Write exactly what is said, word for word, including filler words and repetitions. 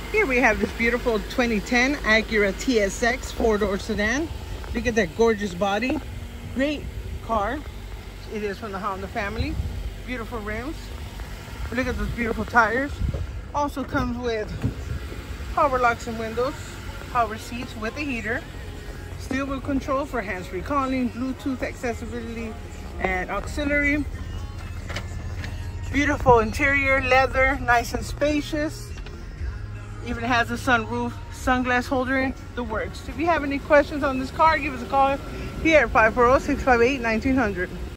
Here we have this beautiful twenty ten Acura T S X four-door sedan. Look at that gorgeous body. Great car. It is from the Honda family. Beautiful rims. Look at those beautiful tires. Also comes with power locks and windows, power seats with a heater, steel wheel control for hands-free calling, Bluetooth accessibility and auxiliary. Beautiful interior, leather, nice and spacious. Even has a sunroof, sunglass holder, the works. If you have any questions on this car, give us a call here at five four zero, six five eight, one nine zero zero.